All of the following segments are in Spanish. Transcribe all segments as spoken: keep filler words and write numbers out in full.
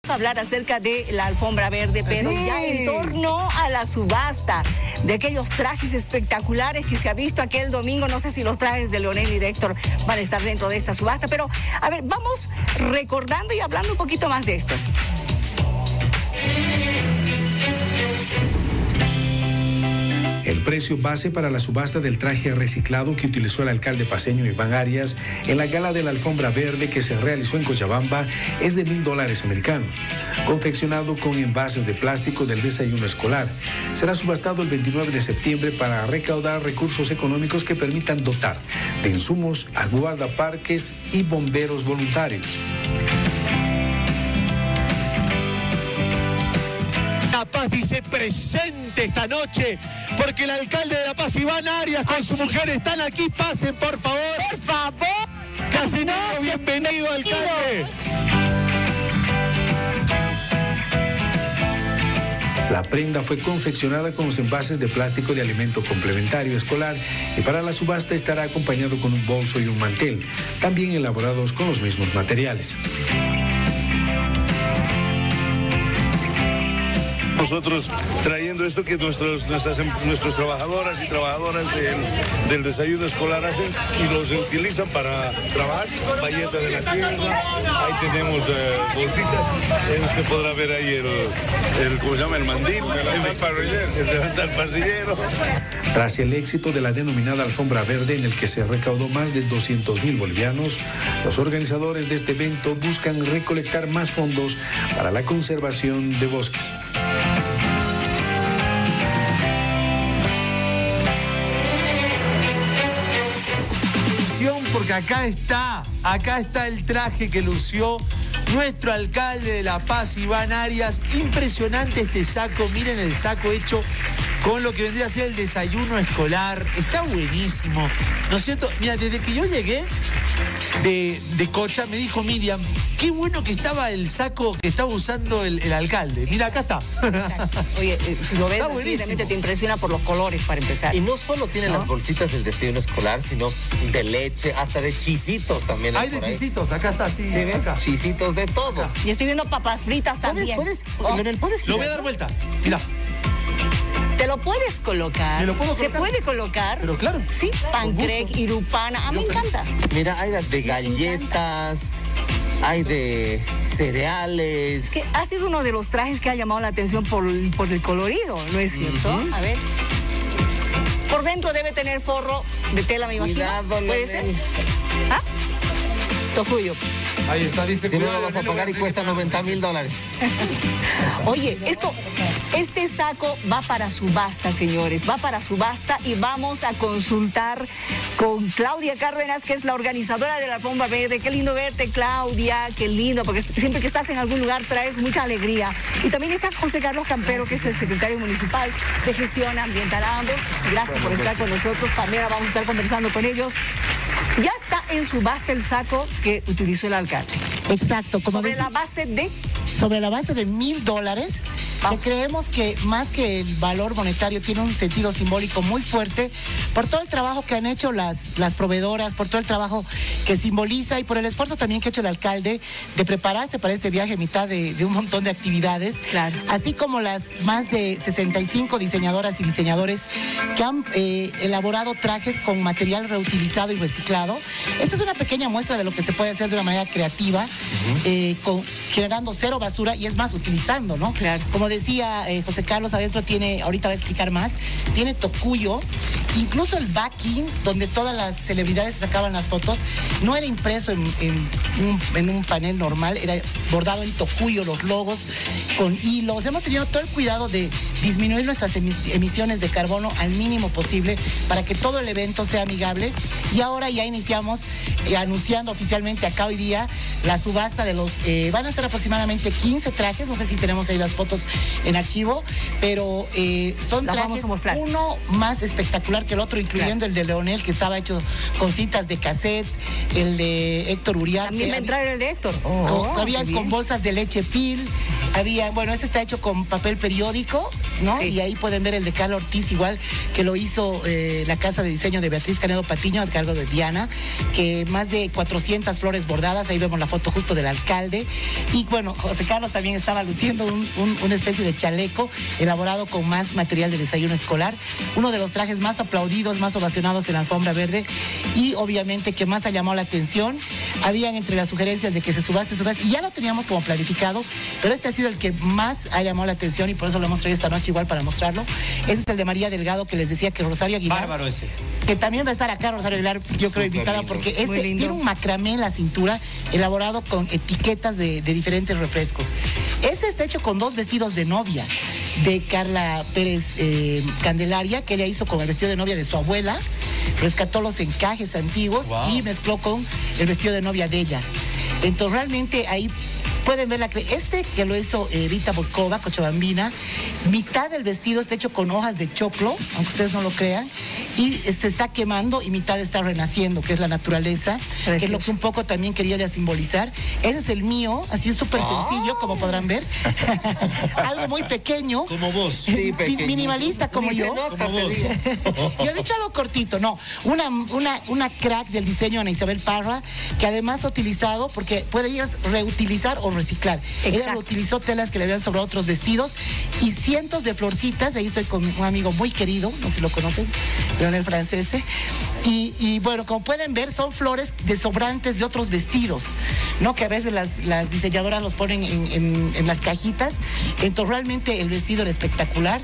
hablar acerca de la alfombra verde, pero sí. ya en torno a la subasta de aquellos trajes espectaculares que se ha visto aquel domingo. No sé si los trajes de Leonel y de Héctor van a estar dentro de esta subasta, pero a ver, vamos recordando y hablando un poquito más de esto. El precio base para la subasta del traje reciclado que utilizó el alcalde paceño Iván Arias en la gala de la alfombra verde que se realizó en Cochabamba es de mil dólares americanos, confeccionado con envases de plástico del desayuno escolar. Será subastado el veintinueve de septiembre para recaudar recursos económicos que permitan dotar de insumos a guardaparques y bomberos voluntarios. La Paz dice presente esta noche, porque el alcalde de La Paz, Iván Arias, con su mujer están aquí. Pasen, por favor. Por favor. Casinero, bienvenido, alcalde. La prenda fue confeccionada con los envases de plástico de alimento complementario escolar y para la subasta estará acompañado con un bolso y un mantel, también elaborados con los mismos materiales. Nosotros trayendo esto que nuestros, nuestras, nuestros trabajadoras y trabajadoras del, del desayuno escolar hacen y los utilizan para trabajar. Bayeta de la tierra, ahí tenemos eh, bolsitas, eh, usted podrá ver ahí el, el, ¿cómo se llama? El mandil, el, el levantar pasillero. Tras el éxito de la denominada alfombra verde, en el que se recaudó más de doscientos mil bolivianos, los organizadores de este evento buscan recolectar más fondos para la conservación de bosques. Porque acá está, acá está el traje que lució nuestro alcalde de La Paz, Iván Arias. Impresionante este saco, miren el saco hecho con lo que vendría a ser el desayuno escolar. Está buenísimo, ¿no es cierto? Mira, desde que yo llegué de, de Cocha, me dijo Miriam, qué bueno que estaba el saco que estaba usando el, el alcalde. Mira, acá está. Exacto. Oye, eh, si lo ves, así, realmente te impresiona por los colores, para empezar. Y no solo tienen ¿no? las bolsitas del desayuno escolar, sino de leche, hasta de chisitos también. Hay de chisitos, acá está, sí. ¿Sí acá. Chisitos de todo. Acá. Y estoy viendo papas fritas también. ¿Puedes, puedes, oh. Leonel, ¿puedes girar? Lo voy a dar vuelta. Mira. Te lo puedes colocar. ¿Me lo puedo colocar? Se puede colocar. Pero claro. Sí, pancrec, irupana. A mí me encanta. Mira, hay de galletas, hay de cereales. Que ha sido uno de los trajes que ha llamado la atención por, por el colorido, ¿no es cierto? Uh-huh. A ver. Por dentro debe tener forro de tela, me imagino. Cuidado, ¿puede ser? ¿Ah? Tocuyo. Ahí está, dice. Si no lo vas a pagar y cuesta noventa mil dólares. Oye, esto, este saco va para subasta, señores. Va para subasta y vamos a consultar con Claudia Cárdenas, que es la organizadora de la alfombra verde. Qué lindo verte, Claudia. Qué lindo, porque siempre que estás en algún lugar traes mucha alegría. Y también está José Carlos Campero, que es el secretario municipal de Gestión Ambiental. A ambos, gracias por estar con nosotros. Pamela, vamos a estar conversando con ellos. Ya está en subasta el saco que utilizó el alcalde. Exacto. Como ¿Sobre ves, la base de? Sobre la base de mil dólares. Que creemos que más que el valor monetario tiene un sentido simbólico muy fuerte por todo el trabajo que han hecho las, las proveedoras, por todo el trabajo que simboliza y por el esfuerzo también que ha hecho el alcalde de prepararse para este viaje a mitad de, de un montón de actividades. Claro. Así como las más de sesenta y cinco diseñadoras y diseñadores que han eh, elaborado trajes con material reutilizado y reciclado. Esta es una pequeña muestra de lo que se puede hacer de una manera creativa, uh-huh. eh, con, generando cero basura y es más, utilizando, ¿no? Claro. Como decía eh, José Carlos, adentro tiene, ahorita va a explicar más, tiene tocuyo, incluso el backing, donde todas las celebridades sacaban las fotos, no era impreso en, en, un, en un panel normal, era bordado en tocuyo, los logos, con hilos. Hemos tenido todo el cuidado de disminuir nuestras emisiones de carbono al mínimo posible para que todo el evento sea amigable. Y ahora ya iniciamos eh, anunciando oficialmente acá hoy día la subasta de los, eh, van a ser aproximadamente quince trajes, no sé si tenemos ahí las fotos en archivo, pero eh, son la trajes, uno más espectacular que el otro, incluyendo claro. el de Leonel, que estaba hecho con cintas de cassette, el de Héctor Uriarte. También va a entrar el de Héctor. Oh, con, había con bolsas de leche pil, Había, bueno, este está hecho con papel periódico, ¿no? Sí. Y ahí pueden ver el de Carla Ortiz, igual que lo hizo eh, la casa de diseño de Beatriz Canedo Patiño, a cargo de Diana, que más de cuatrocientas flores bordadas, ahí vemos la foto justo del alcalde. Y bueno, José Carlos también estaba luciendo un, un, una especie de chaleco elaborado con más material de desayuno escolar, uno de los trajes más aplaudidos, más ovacionados en la alfombra verde, y obviamente que más ha llamado la atención. Habían entre las sugerencias de que se subaste, subaste, y ya lo teníamos como planificado, pero este ha sido el que más ha llamado la atención y por eso lo hemos traído esta noche igual para mostrarlo. Ese es el de María Delgado, que les decía que Rosario Aguilar... Bárbaro ese. Que también va a estar acá Rosario Aguilar, yo creo, invitada, lindo. porque ese Muy lindo. tiene un macramé en la cintura elaborado con etiquetas de, de diferentes refrescos. Ese está hecho con dos vestidos de novia de Carla Pérez eh, Candelaria, que ella hizo con el vestido de novia de su abuela, rescató los encajes antiguos Wow. y mezcló con el vestido de novia de ella. Entonces realmente ahí pueden ver la cre- este que lo hizo eh, Vita Volkova, cochabambina, mitad del vestido está hecho con hojas de choclo, aunque ustedes no lo crean, y se está quemando y mitad está renaciendo, que es la naturaleza, que es lo que un poco también quería ya simbolizar. Ese es el mío, así es súper sencillo, como podrán ver. Algo muy pequeño. Como vos. Sí, Mi- pequeñito. minimalista como Ni se yo. nota, Como te vos. digo. Yo he dicho algo cortito, no. Una, una, una crack del diseño, Ana Isabel Parra, que además ha utilizado, porque puede ella reutilizar o reciclar. Ella Exacto. reutilizó telas que le habían sobrado otros vestidos y cientos de florcitas. Ahí estoy con un amigo muy querido, no sé si lo conocen, Leonel Francese. Y, y bueno, como pueden ver, son flores de sobrantes de otros vestidos, ¿no? Que a veces las, las diseñadoras los ponen en, en- en las cajitas. Entonces, realmente el vestido era espectacular.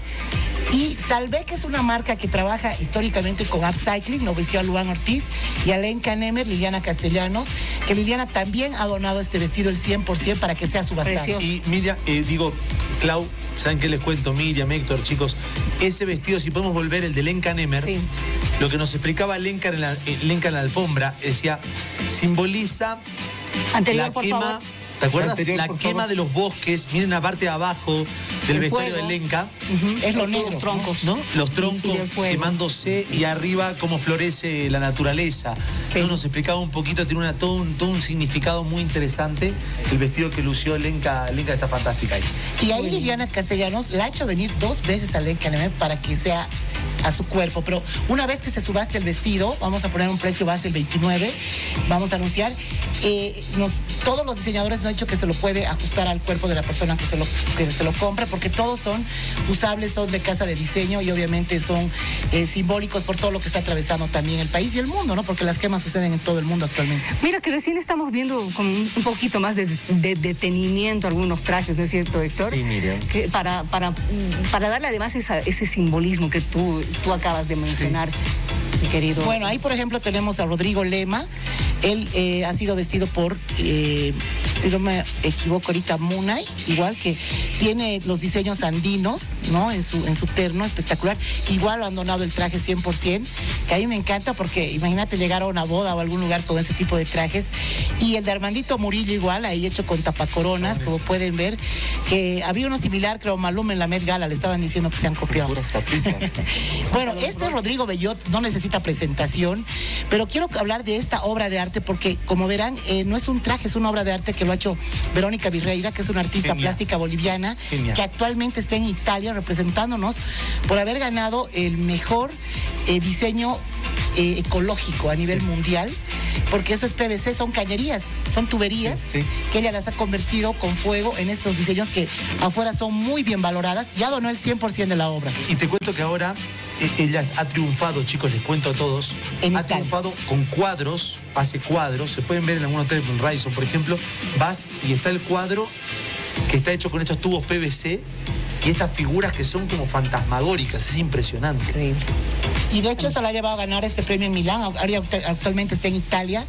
Y Salvé, que es una marca que trabaja históricamente con upcycling, lo vistió a Luan Ortiz y a Lenka Nemer, Liliana Castellanos, que Liliana también ha donado este vestido el cien por ciento para que sea subastado. Precioso. Y Miriam, eh, digo, Clau, ¿saben qué les cuento? Miriam, Héctor, chicos, ese vestido, si podemos volver, el de Lenka Nemer, Sí. lo que nos explicaba Lenka en la, eh, Lenka en la alfombra, decía, simboliza Anterior, la por quema, favor. ¿te acuerdas? Anterior, la por quema favor. de los bosques, miren la parte de abajo del El vestuario fuego. de Lenka, Ujú. Es lo Los negro, troncos. ¿no? Los Y troncos del fuego. quemándose y arriba cómo florece la naturaleza. Entonces nos explicaba un poquito, tiene una, todo, un, todo un significado muy interesante el vestido que lució Lenka. Lenka está fantástica ahí. Y ahí Liliana Castellanos la ha hecho venir dos veces a Lenka Nemer para que sea a su cuerpo, pero una vez que se subaste el vestido, vamos a poner un precio base el veintinueve, vamos a anunciar, eh, nos, todos los diseñadores nos han dicho que se lo puede ajustar al cuerpo de la persona que se lo, que se lo compra, porque todos son usables, son de casa de diseño y obviamente son eh, simbólicos por todo lo que está atravesando también el país y el mundo, ¿no? Porque las quemas suceden en todo el mundo actualmente. Mira que recién estamos viendo con un un poquito más de, de detenimiento algunos trajes, ¿no es cierto, Héctor? Sí, Miriam. Que para, para, para darle además esa- ese simbolismo que tú, tú acabas de mencionar, mi querido. Bueno, ahí por ejemplo tenemos a Rodrigo Lema. Él eh, ha sido vestido por, eh, si no me equivoco ahorita, Munay, igual que tiene los diseños andinos, ¿no? En su, en su terno espectacular. Igual lo han donado el traje cien por ciento, que a mí me encanta porque imagínate llegar a una boda o a algún lugar con ese tipo de trajes. Y el de Armandito Murillo igual, ahí hecho con tapacoronas, como pueden ver, que había uno similar, creo, Maluma en la Met Gala, le estaban diciendo que se han copiado. Puras tapitas. Bueno, este Rodrigo Bellot no necesita presentación, pero quiero hablar de esta obra de arte porque, como verán, eh, no es un traje, es una obra de arte que lo ha hecho Verónica Virreira, que es una artista Genial. plástica boliviana, Genial. que actualmente está en Italia representándonos por haber ganado el mejor eh, diseño eh, ecológico a nivel mundial, porque eso es P V C, son cañerías, son tuberías, Sí, sí. que ella las ha convertido con fuego en estos diseños que afuera son muy bien valoradas. Ya donó el cien por ciento de la obra. Y te cuento que ahora eh, ella ha triunfado, chicos, les cuento a todos. En ha Italia. triunfado con cuadros, hace cuadros, se pueden ver en algún hotel en Radisson, por ejemplo, vas y está el cuadro que está hecho con estos tubos P V C y estas figuras que son como fantasmagóricas, es impresionante. Increíble. Y de hecho se la ha llevado a ganar este premio en Milán, ahora act- actualmente está en Italia,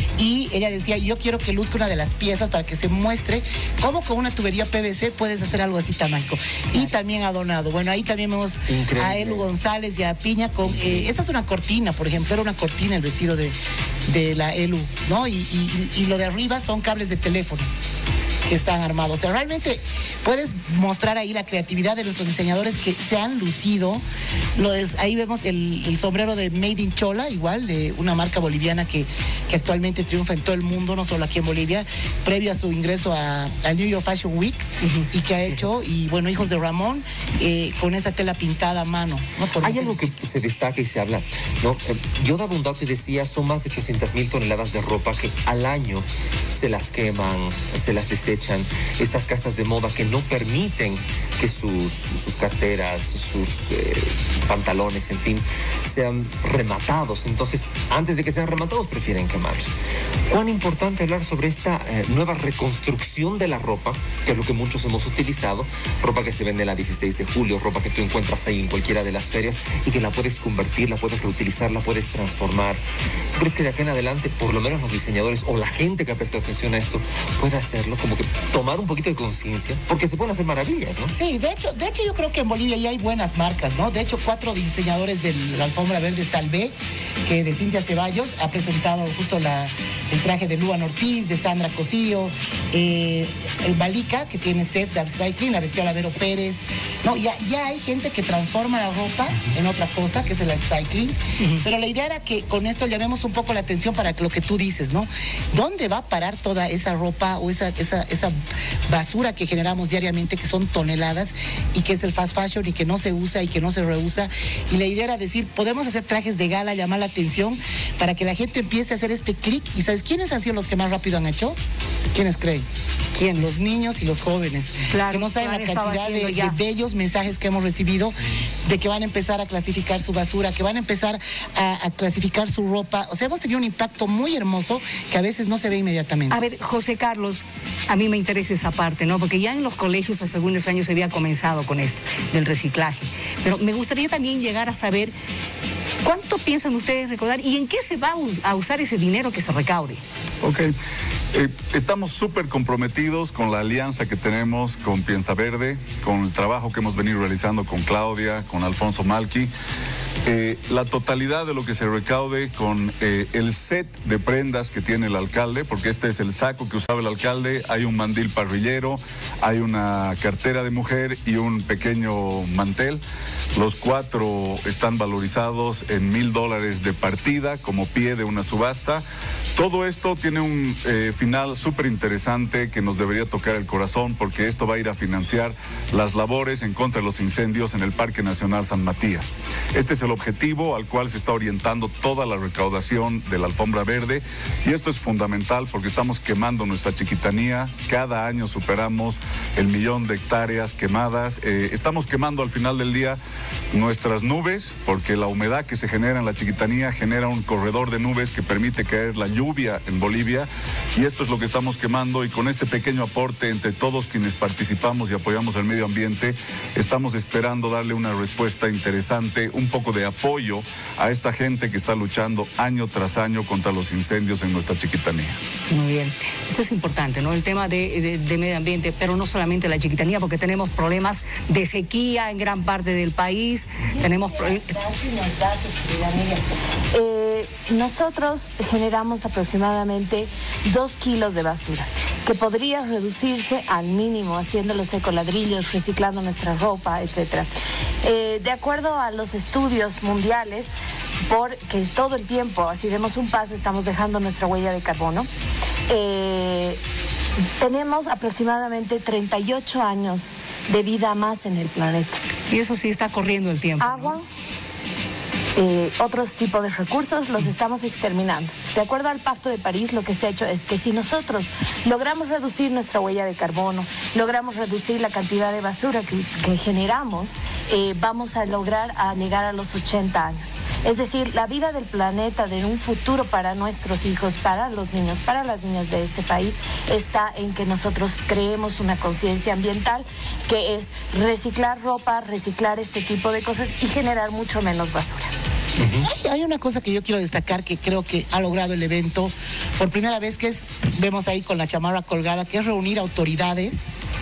y ella decía, yo quiero que luzca una de las piezas para que se muestre cómo con una tubería P V C puedes hacer algo así tan mágico. Y también ha donado. Bueno, ahí también vemos Increíble. a Elu González y a Piña con, eh, esta es una cortina, por ejemplo, era una cortina el vestido de, de la Elu, ¿no? Y, y- y lo de arriba son cables de teléfono. que están armados. O sea, realmente puedes mostrar ahí la creatividad de nuestros diseñadores que se han lucido. Lo es, ahí vemos el, el sombrero de Made in Chola, igual, de una marca boliviana que, que actualmente triunfa en todo el mundo, no solo aquí en Bolivia, previo a su ingreso a, a New York Fashion Week, uh-huh. y que ha hecho, y bueno, Hijos de Ramón, eh, con esa tela pintada a mano. ¿no? Por Hay algo que se destaca y se habla, ¿no? Eh, yo daba un dato y decía, son más de ochocientas mil toneladas de ropa que al año se las queman, se las desechan. Estas casas de moda que no permiten que sus, sus carteras, sus eh, pantalones, en fin, sean rematados. Entonces, antes de que sean rematados, prefieren quemarlos. Cuán importante hablar sobre esta eh, nueva reconstrucción de la ropa, que es lo que muchos hemos utilizado, ropa que se vende la dieciséis de julio, ropa que tú encuentras ahí en cualquiera de las ferias y que la puedes convertir, la puedes reutilizar, la puedes transformar. ¿Tú crees que de aquí en adelante, por lo menos los diseñadores o la gente que ha prestado atención a esto, puede hacerlo, como que tomar un poquito de conciencia? Porque se pueden hacer maravillas, ¿no? Sí, de hecho, de hecho yo creo que en Bolivia ya hay buenas marcas, ¿no? De hecho, cuatro diseñadores de la alfombra verde Salvé, que de Cintia Ceballos ha presentado justo la, el traje de Luan Ortiz, de Sandra Cosillo, eh, el Balica, que tiene set de upcycling, la vestió Vero Pérez. No, ya, ya hay gente que transforma la ropa en otra cosa, que es el upcycling. Uh-huh. Pero la idea era que con esto llamemos un poco la atención para lo que tú dices, ¿no? ¿Dónde va a parar toda esa ropa o esa, esa, esa basura que generamos diariamente, que son toneladas, y que es el fast fashion y que no se usa y que no se reusa? Y la idea era decir, podemos hacer trajes de gala, llamar la atención para que la gente empiece a hacer este clic. ¿Y sabes quiénes han sido los que más rápido han hecho? ¿Quiénes creen? ¿Quién? Los niños y los jóvenes. Claro, que no saben la cantidad de, de bellos mensajes que hemos recibido de que van a empezar a clasificar su basura, que van a empezar a, a clasificar su ropa. O sea, hemos tenido un impacto muy hermoso que a veces no se ve inmediatamente. A ver, José Carlos, a mí me interesa esa parte, ¿no? Porque ya en los colegios hace algunos años se había comenzado con esto, del reciclaje. Pero me gustaría también llegar a saber cuánto piensan ustedes recaudar y en qué se va a usar ese dinero que se recaude. Ok. Eh, estamos súper comprometidos con la alianza que tenemos con Piensa Verde, con el trabajo que hemos venido realizando con Claudia, con Alfonso Malqui. Eh, la totalidad de lo que se recaude con eh, el set de prendas que tiene el alcalde, porque este es el saco que usaba el alcalde, hay un mandil parrillero, hay una cartera de mujer y un pequeño mantel. Los cuatro están valorizados en mil dólares de partida como pie de una subasta. Todo esto tiene un eh, final súper interesante que nos debería tocar el corazón, porque esto va a ir a financiar las labores en contra de los incendios en el Parque Nacional San Matías. Este es el objetivo al cual se está orientando toda la recaudación de la alfombra verde, y esto es fundamental porque estamos quemando nuestra chiquitanía. Cada año superamos el millón de hectáreas quemadas. Eh, estamos quemando al final del día nuestras nubes, porque la humedad que se genera en la chiquitanía genera un corredor de nubes que permite caer la lluvia en Bolivia, y esto es lo que estamos quemando. Y con este pequeño aporte entre todos quienes participamos y apoyamos el medio ambiente, estamos esperando darle una respuesta interesante, un poco de apoyo a esta gente que está luchando año tras año contra los incendios en nuestra chiquitanía. Muy bien, esto es importante, ¿no? El tema de, de, de medio ambiente, pero no solamente la chiquitanía, porque tenemos problemas de sequía en gran parte del país, tenemos problemas... Eh, nosotros generamos aproximadamente dos kilos de basura, que podría reducirse al mínimo haciendo los ecoladrillos, reciclando nuestra ropa, etcétera. Eh, de acuerdo a los estudios mundiales, porque todo el tiempo, así demos un paso, estamos dejando nuestra huella de carbono, eh, tenemos aproximadamente treinta y ocho años de vida más en el planeta. Y eso sí está corriendo el tiempo. Agua, ¿no? Eh, otros tipos de recursos los estamos exterminando. De acuerdo al Pacto de París, lo que se ha hecho es que si nosotros logramos reducir nuestra huella de carbono, logramos reducir la cantidad de basura que, que generamos, eh, vamos a lograr a llegar a los ochenta años. Es decir, la vida del planeta, de un futuro para nuestros hijos, para los niños, para las niñas de este país, está en que nosotros creemos una conciencia ambiental, que es reciclar ropa, reciclar este tipo de cosas y generar mucho menos basura. Hay, hay una cosa que yo quiero destacar que creo que ha logrado el evento por primera vez, que es, vemos ahí con la chamarra colgada, que es reunir autoridades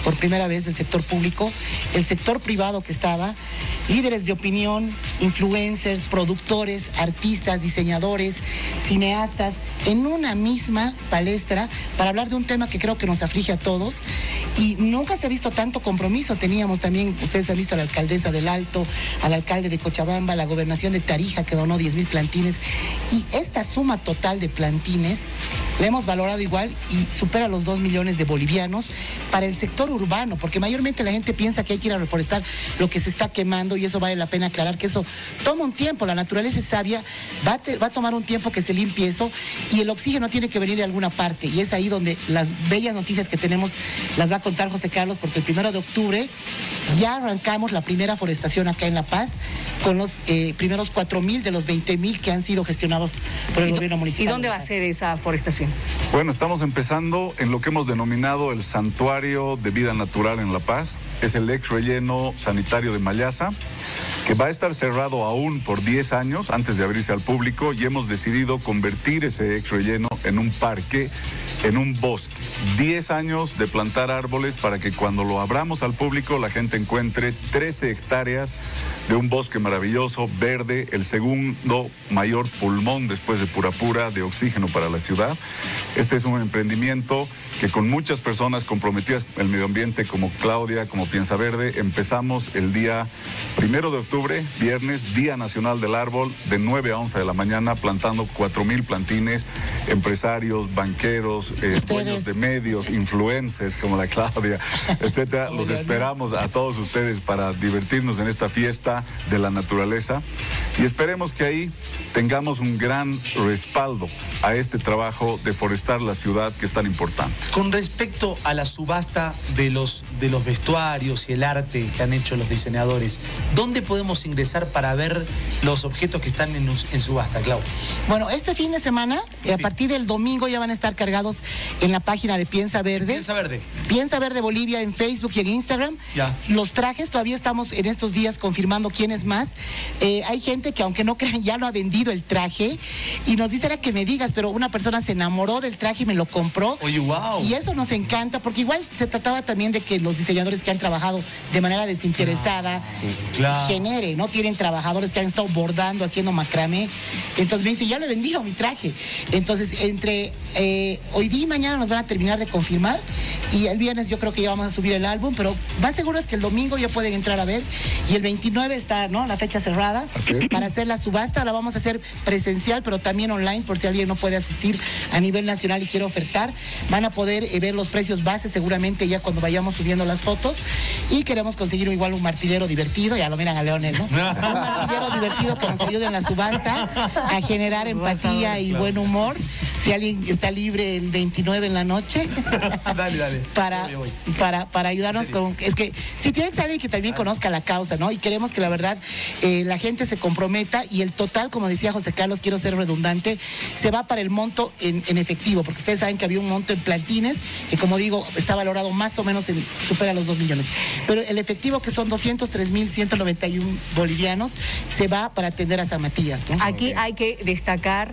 por primera vez del sector público, el sector privado que estaba, líderes de opinión, influencers, productores, artistas, diseñadores, cineastas, en una misma palestra para hablar de un tema que creo que nos aflige a todos. Y nunca se ha visto tanto compromiso. Teníamos también, ustedes han visto a la alcaldesa del Alto, al alcalde de Cochabamba, la gobernación de Tarija que donó diez mil plantines. Y esta suma total de plantines la hemos valorado igual y supera los dos millones de bolivianos para el sector urbano, porque mayormente la gente piensa que hay que ir a reforestar lo que se está quemando, y eso vale la pena aclarar que eso toma un tiempo. La naturaleza es sabia, va a, te, va a tomar un tiempo que se limpie eso, y el oxígeno tiene que venir de alguna parte, y es ahí donde las bellas noticias que tenemos las va a contar José Carlos, porque el primero de octubre ya arrancamos la primera forestación acá en La Paz con los eh, primeros cuatro mil de los veinte mil que han sido gestionados por el gobierno municipal. ¿Y dónde va a ser esa forestación? Bueno, estamos empezando en lo que hemos denominado el Santuario de Vida Natural en La Paz. Es el ex relleno sanitario de Mallaza, que va a estar cerrado aún por diez años antes de abrirse al público, y hemos decidido convertir ese ex relleno en un parque, en un bosque. diez años de plantar árboles para que cuando lo abramos al público la gente encuentre trece hectáreas de un bosque maravilloso, verde, el segundo mayor pulmón después de Purapura de oxígeno para la ciudad. Este es un emprendimiento que con muchas personas comprometidas con el medio ambiente como Claudia, como Piensa Verde, empezamos el día primero de octubre, viernes, Día Nacional del Árbol, de nueve a once de la mañana, plantando cuatro mil plantines, empresarios, banqueros, eh, dueños de medios, influencers como la Claudia, etcétera. Los esperamos a todos ustedes para divertirnos en esta fiesta de la naturaleza, y esperemos que ahí tengamos un gran respaldo a este trabajo de forestar la ciudad que es tan importante. Con respecto a la subasta de los, de los vestuarios y el arte que han hecho los diseñadores, ¿dónde podemos ingresar para ver los objetos que están en, en subasta, Clau? Bueno, este fin de semana, sí. a partir del domingo, ya van a estar cargados en la página de Piensa Verde. Piensa Verde. Piensa Verde Bolivia en Facebook y en Instagram. Ya. Los trajes, todavía estamos en estos días confirmando quiénes más. Eh, hay gente que, aunque no crean, ya lo ha vendido el traje, y nos dice, era que me digas, pero una persona se enamoró del traje y me lo compró. Oye, wow. Y eso nos encanta, porque igual se trataba también de que los diseñadores que han trabajado de manera desinteresada, sí, claro. genere, ¿no? Tienen trabajadores que han estado bordando, haciendo macramé. Entonces me dice, ya lo he vendido mi traje. Entonces, entre eh, hoy día y mañana nos van a terminar de confirmar, y el viernes yo creo que ya vamos a subir el álbum, pero más seguro es que el domingo ya pueden entrar a ver, y el veintinueve está, ¿no?, la fecha cerrada para hacer la subasta. La vamos a hacer presencial, pero también online, por si alguien no puede asistir a nivel nacional y quiere ofertar. Van a poder eh, ver los precios base seguramente ya cuando vayamos subiendo las fotos, y queremos conseguir igual un martillero divertido, ya lo miran a Leonel, ¿no? Un martillero divertido que nos ayude en la subasta a generar empatía y buen humor. Si alguien está libre el veintinueve en la noche, dale, dale. Para, para, para ayudarnos con... Es que si tiene que ser alguien que también conozca la causa, ¿no? Y queremos que la verdad eh, la gente se comprometa, y el total, como decía José Carlos, quiero ser redundante, se va para el monto en, en efectivo, porque ustedes saben que había un monto en plantines que, como digo, está valorado más o menos en, supera los dos millones. Pero el efectivo, que son doscientos tres mil ciento noventa y uno bolivianos, se va para atender a San Matías, ¿no? Aquí hay que destacar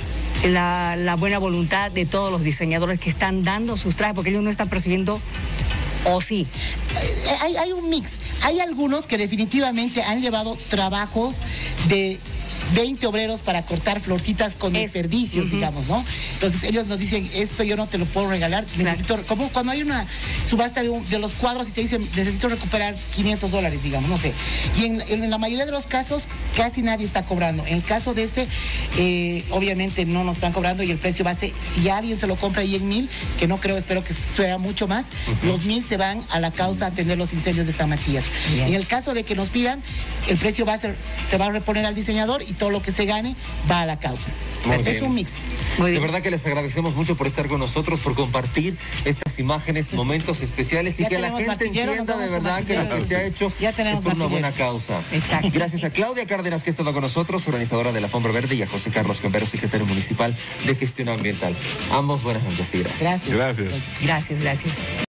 La, la buena voluntad de todos los diseñadores que están dando sus trajes, porque ellos no están percibiendo, o sí. Hay, hay un mix. Hay algunos que definitivamente han llevado trabajos de veinte obreros para cortar florcitas con es, desperdicios, uh-huh. digamos, ¿no? Entonces ellos nos dicen, esto yo no te lo puedo regalar, necesito, claro. como cuando hay una subasta de, un, de los cuadros y te dicen, necesito recuperar quinientos dólares, digamos, no sé. Y en, en la mayoría de los casos, casi nadie está cobrando. En el caso de este, eh, obviamente no nos están cobrando, y el precio base, si alguien se lo compra ahí en mil, que no creo, espero que sea mucho más, uh-huh. los mil se van a la causa a atender los incendios de San Matías. Bien. En el caso de que nos pidan, el precio base se va a reponer al diseñador, y todo lo que se gane va a la causa. Muy es bien. Un mix. Muy de verdad que les agradecemos mucho por estar con nosotros, por compartir estas imágenes, momentos especiales, ya y que la gente entienda de verdad que lo que se ha hecho es por una buena causa. Exacto. Gracias a Claudia Cárdenas, que estaba con nosotros, organizadora de la Alfombra Verde, y a José Carlos Campero, secretario municipal de Gestión Ambiental. Ambos buenas noches y gracias. Gracias. Gracias. Gracias, gracias.